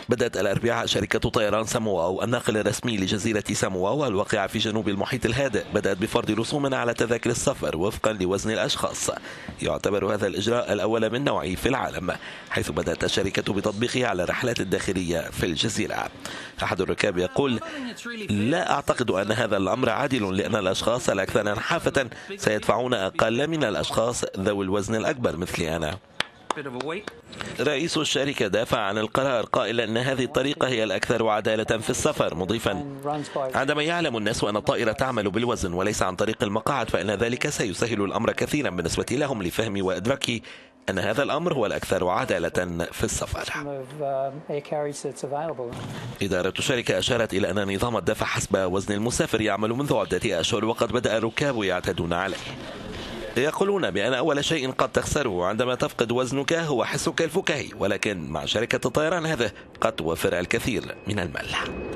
بدأت الأربعاء شركة طيران سامواو الناقل الرسمي لجزيرة سامواو الواقعة في جنوب المحيط الهادئ بدأت بفرض رسوم على تذاكر السفر وفقا لوزن الأشخاص. يعتبر هذا الإجراء الأول من نوعه في العالم، حيث بدأت الشركة بتطبيقه على الرحلات الداخلية في الجزيرة. أحد الركاب يقول: لا أعتقد أن هذا الأمر عادل، لأن الأشخاص الأكثر نحافة سيدفعون أقل من الأشخاص ذوي الوزن الأكبر مثلي أنا. رئيس الشركة دافع عن القرار قائلا أن هذه الطريقة هي الأكثر عدالة في السفر، مضيفا: عندما يعلم الناس أن الطائرة تعمل بالوزن وليس عن طريق المقاعد فإن ذلك سيسهل الأمر كثيرا بالنسبة لهم لفهم وإدراك أن هذا الأمر هو الأكثر عدالة في السفر. إدارة الشركة أشارت إلى أن نظام الدفع حسب وزن المسافر يعمل منذ عدة أشهر، وقد بدأ الركاب يعتادون عليه. يقولون بأن أول شيء قد تخسره عندما تفقد وزنك هو حسك الفكاهي، ولكن مع شركة الطيران هذا قد توفر الكثير من المال.